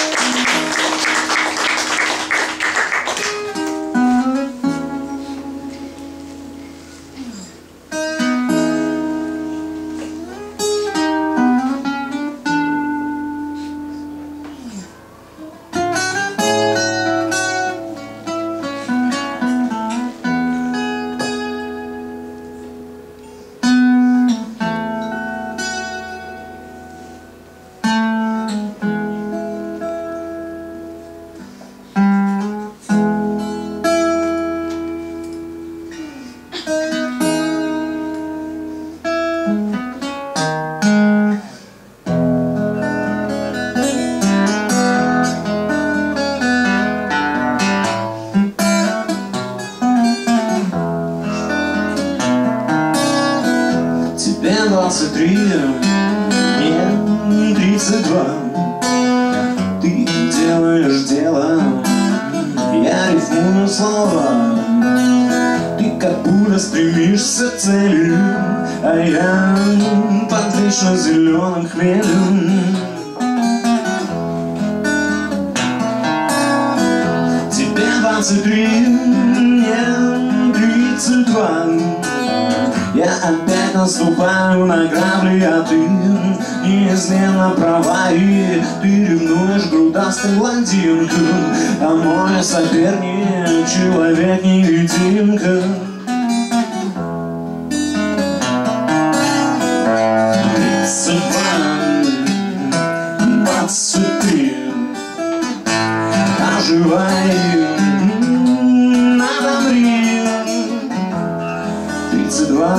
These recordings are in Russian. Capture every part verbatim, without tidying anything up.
двадцать три, мне тридцать два. Ты делаешь дело, я рифмую слова. Ты как будто стремишься к цели, а я под вечно зеленым хмелем. Тебе двадцать три, мне тридцать два. Я опять наступаю на грабли, а ты неизменно права. И ты ревнуешь грудастой блондинкой, а мой соперник человек-невидимка. Тридцать два, двадцать три, оживай, надомри. Тридцать два,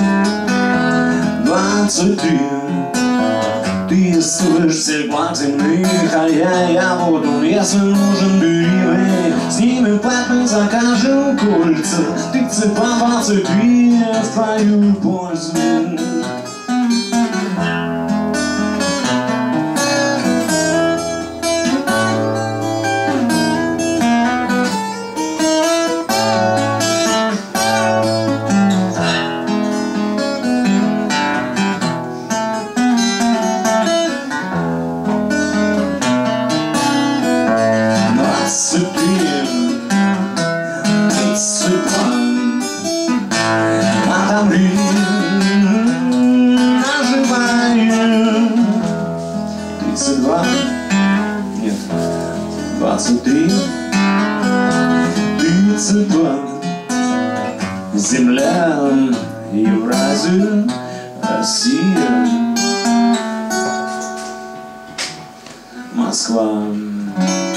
двадцать три. Ты стоишь всех благ земных, а я, я буду, если нужен, бери. С ними плат мы закажем кольца. Тридцать два, двадцать три в твою пользу. тридцать два, нет, двадцать три, тридцать два. Земля, Евразия, Россия, Москва.